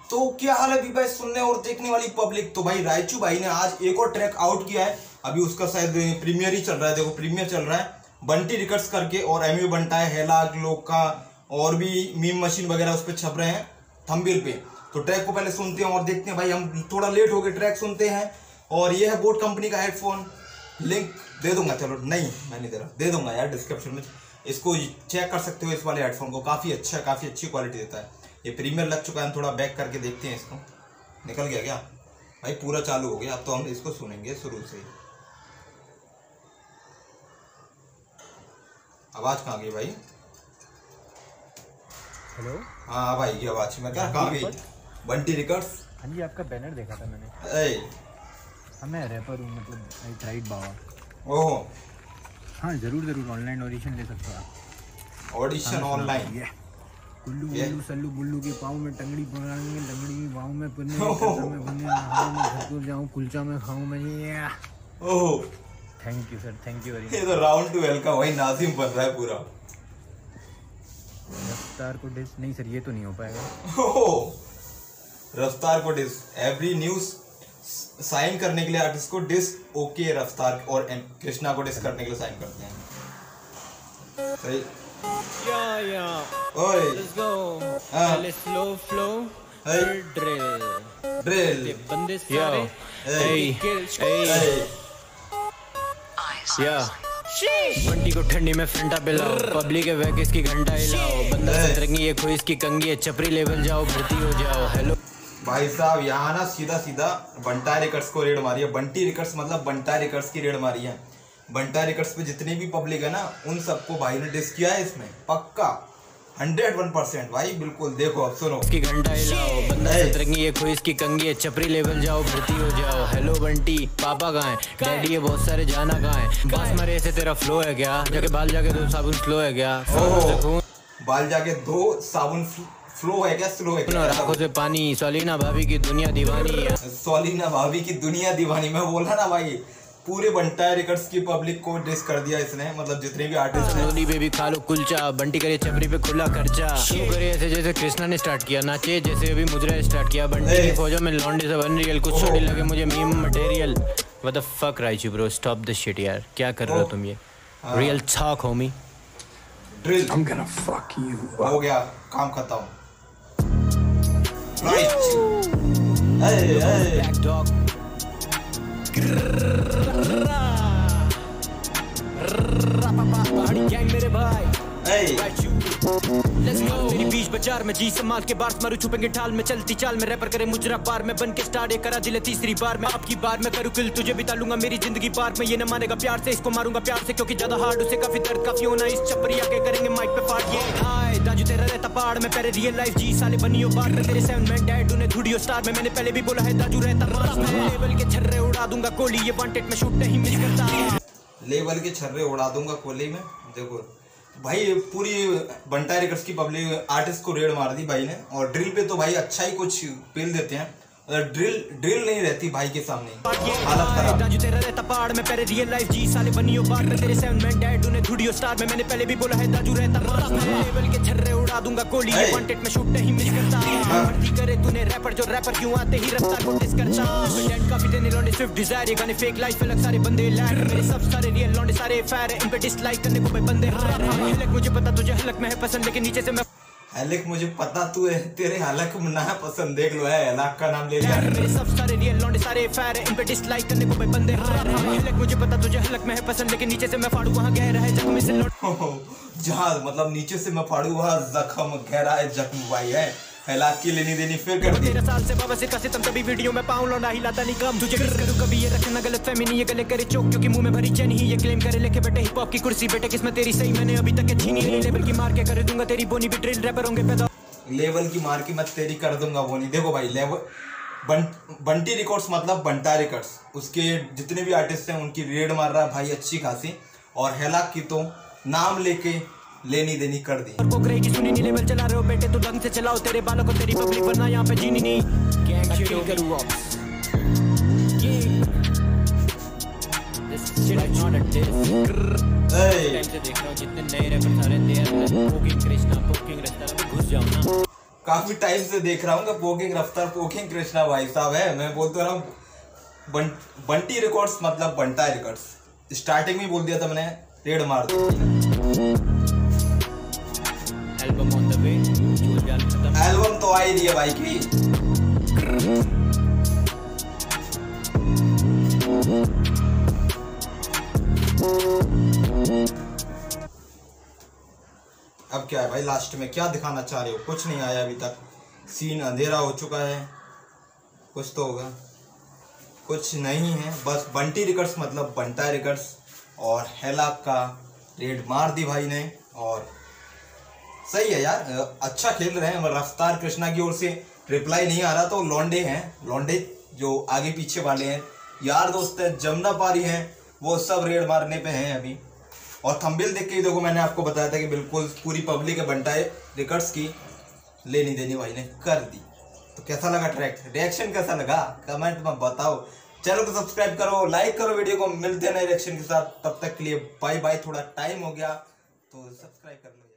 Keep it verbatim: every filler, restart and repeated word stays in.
तो क्या हाल है भाई सुनने और देखने वाली पब्लिक। तो भाई रायचू भाई ने आज एक और ट्रैक आउट किया है, अभी उसका शायद प्रीमियर ही चल रहा है। देखो प्रीमियर चल रहा है, बंटी रिकॉर्ड्स करके, और एमयू बंटा है, हेला लोग का और भी मीम मशीन वगैरह उस पर छप रहे हैं थंबनेल पे। तो ट्रैक को पहले सुनते हैं और देखते हैं। भाई हम थोड़ा लेट हो गए, ट्रैक सुनते हैं। और ये है बोट कंपनी का हेडफोन, लिंक दे दूंगा, चलो नहीं मैं नहीं दे रहा, दे दूंगा यार डिस्क्रिप्शन में, इसको चेक कर सकते हो। इस वाले हेडफोन को काफ़ी अच्छा है, काफ़ी अच्छी क्वालिटी देता है। ये प्रीमियर लग चुका है, थोड़ा बैक करके देखते हैं इसको। निकल गया क्या भाई? पूरा चालू हो गया। अब तो हम इसको सुनेंगे शुरू से। आवाज़ कहाँ गई भाई? हेलो, हाँ भाई की आवाज़ मैं क्या कहाँ गई? बंटी रिकॉर्ड्स। हाँ जी, आपका बैनर देखा था मैंने। ए हाँ मैं रैपर हूँ, मतलब राइट राइट बाबा। ओहो हाँ जरूर जरूर, ऑनलाइन ऑडिशन ले सकते हो आप। Audition online. कुल्लू गुल्लू सल्लू बुल्लू के पाँव में टंगड़ी बनाएंगे, टंगड़ी पाँव में पुन्ने में पुन्ने नहाऊं मैं, घर को जाऊँ कुलचा में खाऊं मैं। ये ओहो thank you sir, thank you very much. ये तो राउंड ट्वेल्व का वही नाजिम बन रहा है पूरा। रफ्तार को डिस नहीं सर, ये तो नहीं हो पाएगा। ओहो रफ्तार को डिस, एवरी न्यूज साइन करने के लिए आर्टिस्ट को डिस ओके रफ्तार, और कृष्णा को डिस करने के लिए साइन करते हैं। सही Yeah, yeah. ओए Let's go. हाँ। पहले slow flow, Hey. फिर drill. ड्रिल ये बंदे सारे Hey. kill hey. Yeah. Bunty को ठंडी में फंटा पिलाओ, पब्लिक है वह किसकी घंटा हिलाओ, बंदा Hey. सतरंगी है कोई इसकी कंगी है, चपरी लेवल जाओ भर्ती हो जाओ। हेलो भाई साहब यहाँ ना सीधा सीधा बंटा रिकॉर्ड्स को रेड मारी है। बंटी रिकॉर्ड्स मतलब बंटा रिकॉर्ड्स की रेड मारी है। बंटा रिकॉर्ड्स पे जितनी भी पब्लिक है ना, उन सबको भाई ने डिस किया है इसमें, पक्का हंड्रेड वन परसेंट भाई। बिल्कुल देखो अब सुनो। इसकी घंटा हिलाओ, बंदा सतरंगी है कोई इसकी कंगी है, चपरी लेवल जाओ भर्ती हो जाओ। हेलो बंटी, पापा कहाँ है? डैडी है बहुत सारे, जाना कहाँ है? बास मारे ऐसे तेरा फ्लो है क्या? जाके बाल जाके दो साबुन स्लो है क्या? ओहो बाल जाके दो साबुन फ्लो है क्या? स्लो है क्या? आंखों से पानी, सोलिना भाभी की दुनिया दीवानी है। सोलिना भाभी की दुनिया दीवानी, मैं बोला ना भाई, पूरे बंटा रिकॉर्ड्स की पब्लिक को डिस कर दिया इसने, मतलब जितने भी आर्टिस्ट हैं। लोली बेबी खा लो कुलचा, बंटी करे चपरी पे खुला खर्चा, शुरू करे ऐसे जैसे कृष्णा ने स्टार्ट किया, नाचे जैसे अभी मुजरा स्टार्ट किया। बंटी की फौजों में लौंडे सब अनरियल, कुछ छोटी लगे मुझे meme material. What the fuck Raichu bro, stop this shit यार, क्या कर रहे हो तुम? ये real talk homie. Drill I'm gonna fuck you। हो गया काम खत्म। Right a a black dog पहाड़ी गैंग मेरे भाई। Let's go। मेरी बीच बाजार में जी संभाल के बार मारू, छुपेंगे ढाल में चलती चाल में, रैपर करे मुजरा पार में, बन के स्टार ये करा दिले तीसरी बार में। आपकी बार में करूँ किल, तुझे बिता लूंगा मेरी जिंदगी पार में। ये न मानेगा प्यार से, इसको मारूंगा प्यार से, क्योंकि ज्यादा हार्ड उसे काफी दर्द काफी होना। इस चपरिया के करेंगे माइक पे फाड़। ये हाय दाजू तेरा रहता पहाड़ में, पहले रियल लाइफ जी साले बनियो बार में, तेरे सेवन मैन डैड उन्हें थुड़ियो स्टार में। मैंने पहले भी बोला है दाजू रहता पास में, लेवल के छर्रे उड़ा दूंगा कोली, ये वांटेड में शूट नहीं मिस करता। लेवल के छर्रे उड़ा दूंगा कोली में। देखो भाई पूरी बंटा रिकॉर्ड्स की पब्लिक आर्टिस्ट को रेड मार दी भाई ने। और ड्रिल पे तो भाई अच्छा ही कुछ पेल देते हैं, ड्रिल ड्रिल नहीं रहती भाई के सामने, हालत खराब। दाजू तेरा रहता पहाड़ में, पहले रियल लाइफ जी साले बनियो बार में, तेरे सेवन मैन डैड उन्हें थुड़ियो स्टार में। मैंने पहले भी बोला है दाजू रहता पास में, लेवल के छर्रे उड़ा दूंगा कोली, ये वांटेड में शूट नहीं मिस करता। भर्ती करे तूने रैपर, जो रैपर क्यों आते ही रफ्तार को डिस करता। कंटेंट काफी देने लौंडे स्विफ्ट डिजायर, ये गाने फेक लाइफ अलग सारे बंदे लैंड, मेरे सब सारे रियल लौंडे सारे फायर है, इन पे डिसलाइक करने को बंदे हलक। मुझे पता तुझे हलक में है पसंद, लेकिन नीचे से मैं हलक मुझे पता तू है, तेरे हलक में ना पसंद, देख लो है हलक का नाम ले लिया। मेरे सब सारे रियल लौंडे सारे फायर है, इन पे डिसलाइक करने को बंदे हलक। मुझे पता तुझे हलक में है पसंद, लेकिन नीचे से मैं फाड़ू वहाँ गहरा है जख्म से लौट। जहाँ मतलब नीचे से मैं फाड़ू वहाँ जख्म गहरा है, जख्म भाई है। हलाक की लेनी देनी फिर कर दी। तेरह साल से बाबा से का सितम, कभी वीडियो में पाऊं लौंडा हिलाता नहीं कम। तुझे किस करूं कभी ये रखना गलत फहमी नहीं, ये गले करे चोक क्योंकि मुंह में भरी चैन ही, ये क्लेम करे लेके बैठे हिप हॉप की कुर्सी, बेटे किस्मत तेरी सही मैंने अभी तक छीनी नहीं। लेवल की मार के कर दूंगा तेरी बोनी भी, ड्रिल रैपर होंगे पैदा। लेवल की मार की मत तेरी कर दूंगा वो नहीं। देखो भाई लेवल बं, बंटी रिकॉर्ड्स मतलब बंटा रिकॉर्ड्स, उसके जितने भी आर्टिस्ट हैं उनकी रेड मार रहा है भाई अच्छी खासी। और हेलाक की तो नाम लेके लेनी देनी कर दी। पोखरे की सुनी नहीं, लेवल चला रहे हो बेटे तो ढंग से चलाओ, तेरे बालों को तेरी पब्लिक वरना यहाँ पे जीनी नहीं। गैंग चिल करूँ opps, this shit is not a diss। Time से देख रहा हूँ जितने नए रैपर सारे दे पोकिंग कृष्णा पोकिंग रस्ता, घुस जाओ ना। काफी टाइम से देख रहा हूँ कि पोकिंग रफ्तार पोकिंग कृष्णा भाई साहब है। मैं बोलता रहा हूँ बं, बंटी रिकॉर्ड्स मतलब बंटा रिकॉर्ड्स। स्टार्टिंग में बोल दिया था मैंने, रेड मार दी। Album on the way, album तो आ ही रही है भाई की। अब क्या है भाई, लास्ट में क्या दिखाना चाह रहे हो? कुछ नहीं आया अभी तक, सीन अंधेरा हो चुका है। कुछ तो होगा, कुछ नहीं है। बस बंटी रिकॉर्ड्स मतलब बंटा रिकॉर्ड्स और हेलाक का रेड मार दी भाई ने। और सही है यार, अच्छा खेल रहे हैं। रफ्तार कृष्णा की ओर से रिप्लाई नहीं आ रहा तो लौंडे हैं, लौंडे जो आगे पीछे वाले हैं, यार दोस्त है, जमुना पारी हैं, वो सब रेड मारने पे हैं अभी। और थंबनेल देख के ही देखो, मैंने आपको बताया था कि बिल्कुल पूरी पब्लिक है बंटाए रिकॉर्ड्स की, लेनी देनी भाई ने कर दी। तो कैसा लगा ट्रैक, रिएक्शन कैसा लगा कमेंट में बताओ। चैनल को सब्सक्राइब करो, लाइक करो वीडियो को। मिलते हैं नए रिएक्शन के साथ, तब तक के लिए बाय बाय। थोड़ा टाइम हो गया तो सब्सक्राइब कर लो।